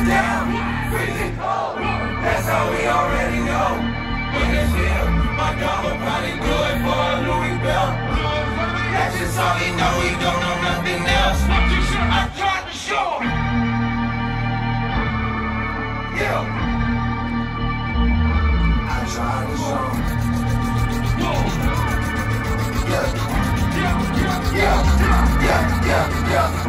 down, freezing cold. That's how we already know. When it's here, my dog will probably do it for a Louis belt. That's just all he know, he don't know nothing else. I tried to show him. Yeah. I tried to show him. Yeah. Yeah. Yeah. Yeah. Yeah.